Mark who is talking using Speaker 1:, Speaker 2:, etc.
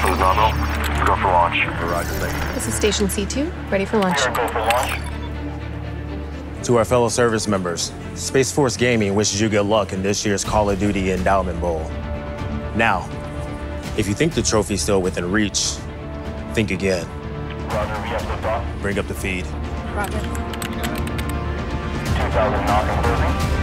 Speaker 1: This is nominal. Go for launch. Roger, thank you.
Speaker 2: This is Station C2, ready for launch.
Speaker 1: Go for launch.
Speaker 3: To our fellow service members, Space Force Gaming wishes you good luck in this year's Call of Duty Endowment Bowl. Now, if you think the trophy's still within reach, think again.
Speaker 1: Roger, we have liftoff.
Speaker 3: Bring up the feed.
Speaker 2: Roger.
Speaker 1: 2000 knock and closing.